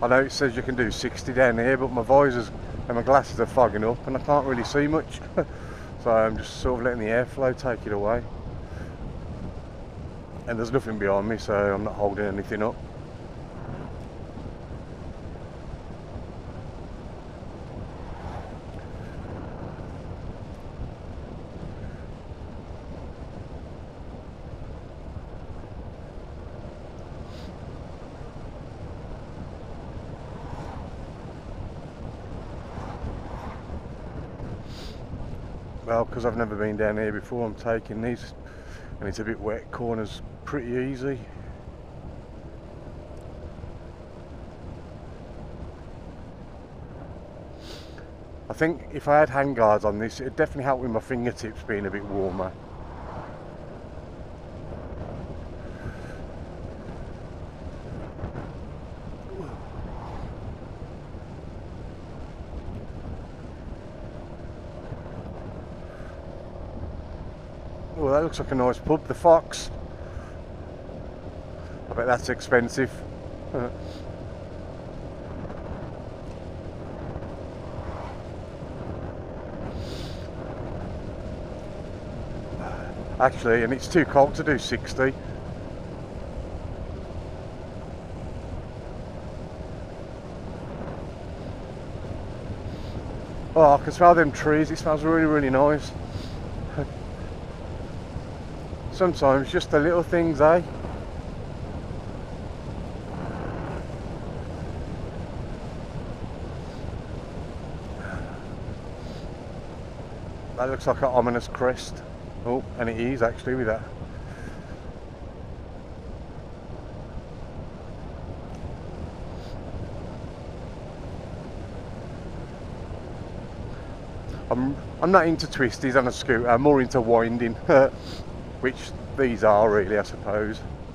I know it says you can do 60 down here, but my visors and my glasses are fogging up and I can't really see much. So I'm just sort of letting the airflow take it away. And there's nothing behind me, so I'm not holding anything up. Well, because I've never been down here before, I'm taking these, and it's a bit wet. Corners pretty easy. I think if I had handguards on this, it'd definitely help with my fingertips being a bit warmer. Oh, that looks like a nice pub, the Fox. I bet that's expensive. Actually, and it's too cold to do 60. Oh, I can smell them trees. It smells really, really nice. Sometimes just the little things, eh? That looks like an ominous crest. Oh, and it is actually with that. I'm not into twisties on a scooter, I'm more into winding, which these are really, I suppose.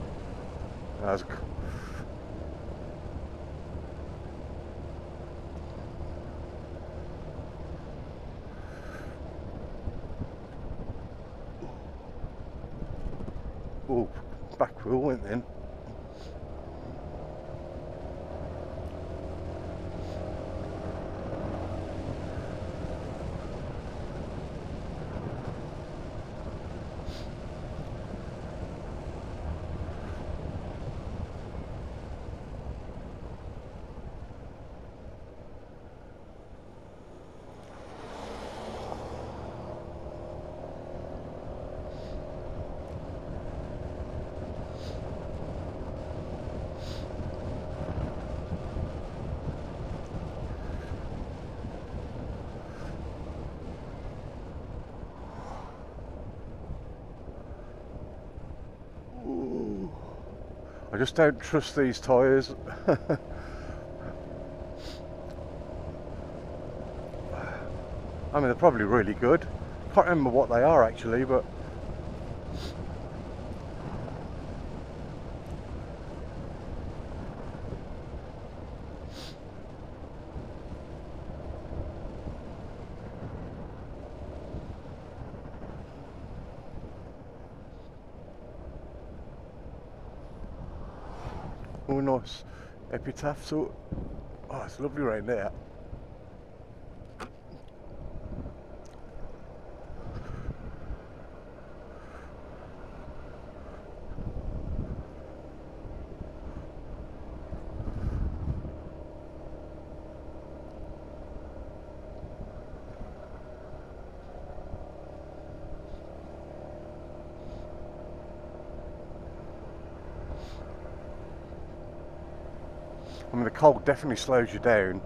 Oh, back wheel went then. I just don't trust these tyres. I mean, they're probably really good. Can't remember what they are actually, but oh, nice epitaph. So, oh, it's lovely right there. I mean, the cold definitely slows you down.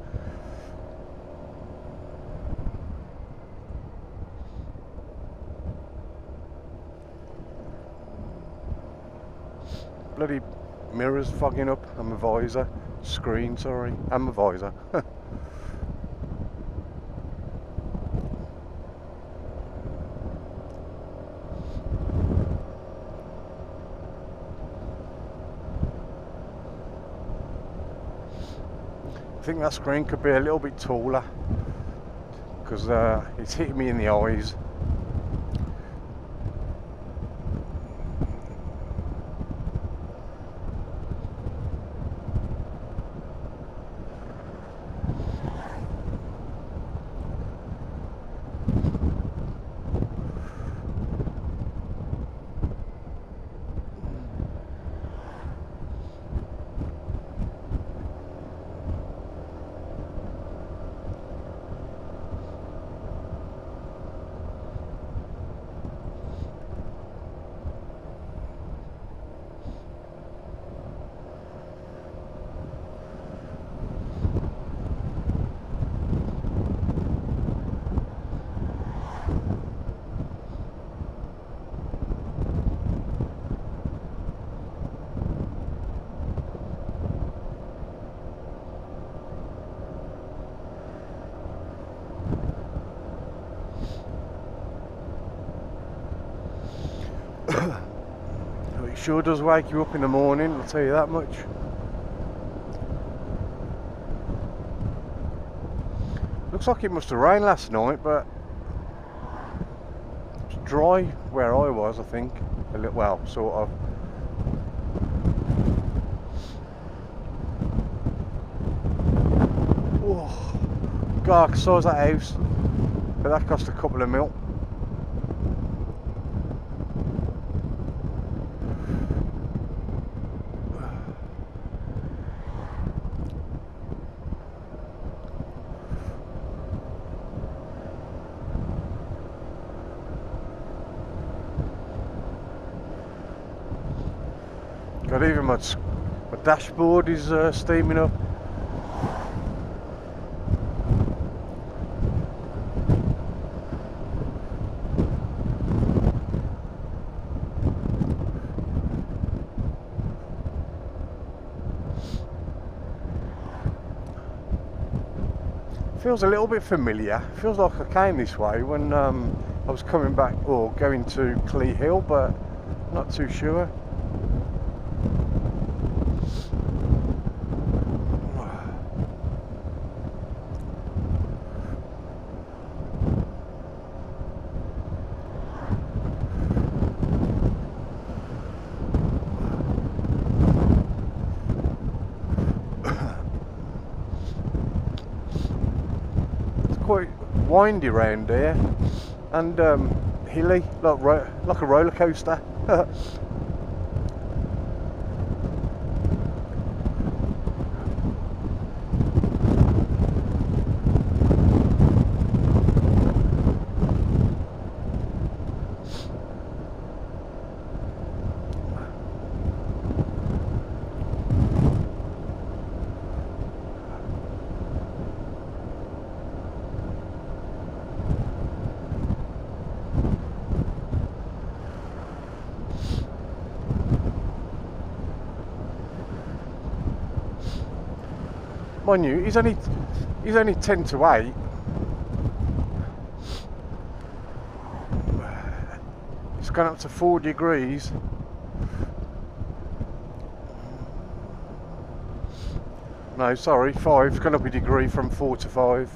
Bloody mirrors fogging up, and my visor. Screen, sorry, and my visor. I think that screen could be a little bit taller because it's hitting me in the eyes. But it sure does wake you up in the morning, I'll tell you that much. Looks like it must have rained last night, but it's dry where I was, I think. A little, well, sort of. Oh, God, I saw that house, but that cost a couple of mil. God, even my dashboard is steaming up. Feels a little bit familiar. Feels like I came this way when I was coming back or going to Clee Hill, but not too sure. Quite windy round here and hilly, like a roller coaster. Mind you, he's only 10 to 8. It's gone up to 4 degrees. No, sorry, 5. It's gone up a degree from 4 to 5.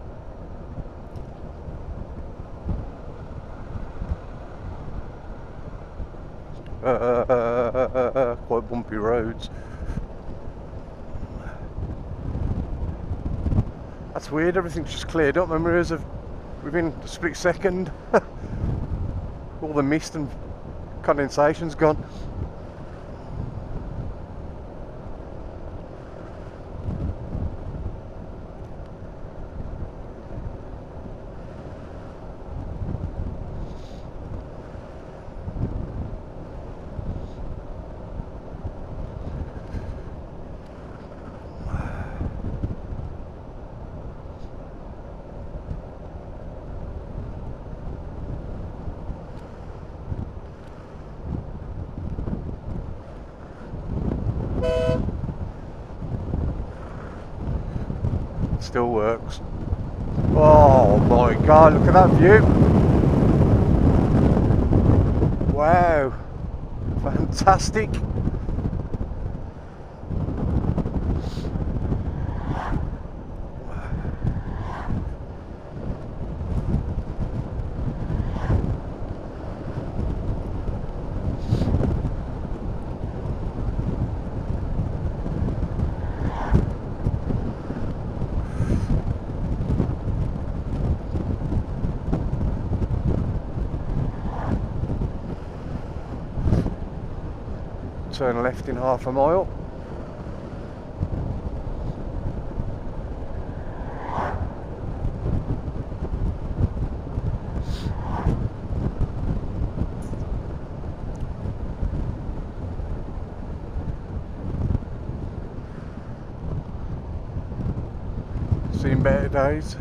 Quite bumpy roads. That's weird, everything's just cleared up. My mirrors have, within a split second, all the mist and condensation's gone. Still works. Oh my God, look at that view. Wow, fantastic. Turn left in half a mile. Seen better days.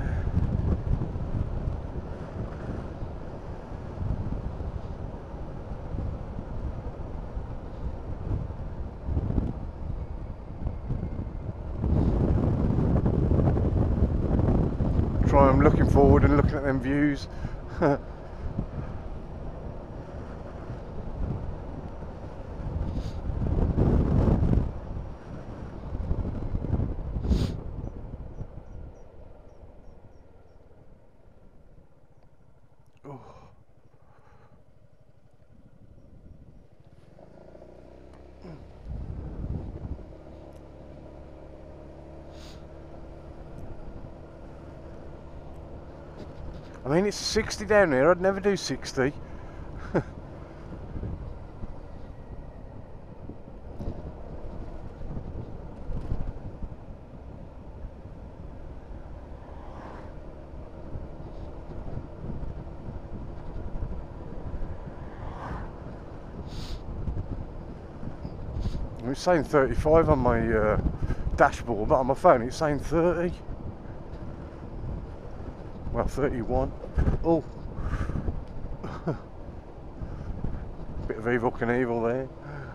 I'm looking forward and looking at them views. I mean, it's 60 down here. I'd never do 60. It's saying 35 on my dashboard, but on my phone it's saying 30. Well, 31. Oh. Bit of evil Knievel there.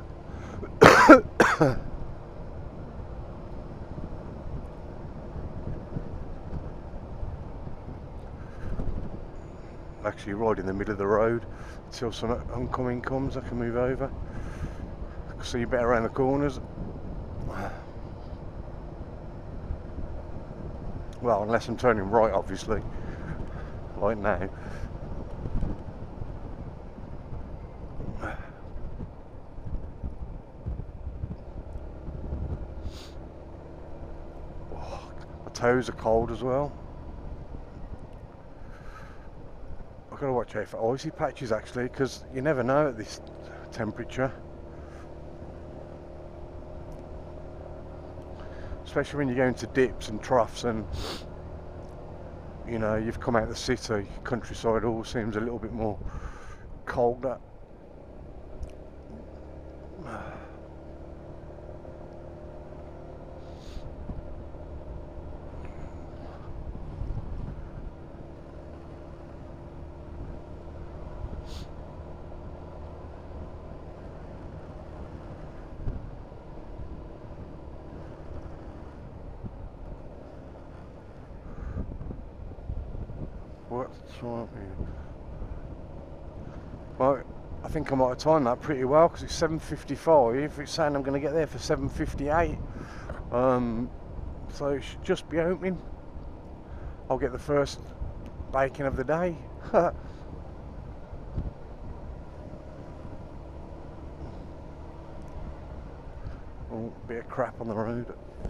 Actually right in the middle of the road until some oncoming comes. I can move over. I can see better around the corners. Well, unless I'm turning right, obviously, like now. Oh, my toes are cold as well. I've got to watch out for icy patches actually, because you never know at this temperature. Especially when you go into dips and troughs and, you know, you've come out of the city, countryside all seems a little bit more colder. What's wrong with you? Well, I think I might have timed that pretty well because it's 7:55. It's saying I'm going to get there for 7:58. So it should just be opening. I'll get the first bacon of the day. Oh, bit of crap on the road.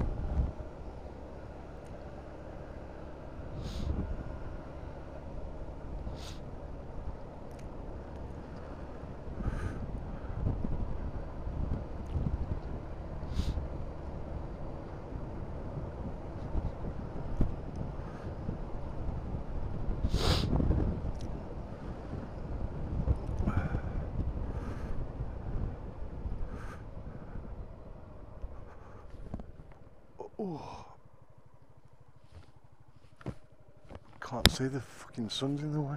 Oh. Can't see, the fucking sun's in the way.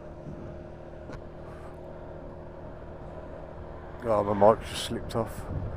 Oh, my mic just slipped off.